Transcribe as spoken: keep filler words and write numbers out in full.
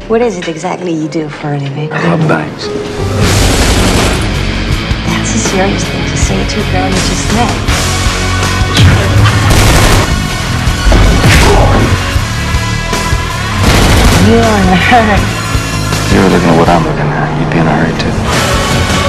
What is it exactly you do for a living? I rob banks. That's a serious thing to say to a girl you just met. You are in a hurry. If you were looking at what I'm looking at, you'd be in a hurry too.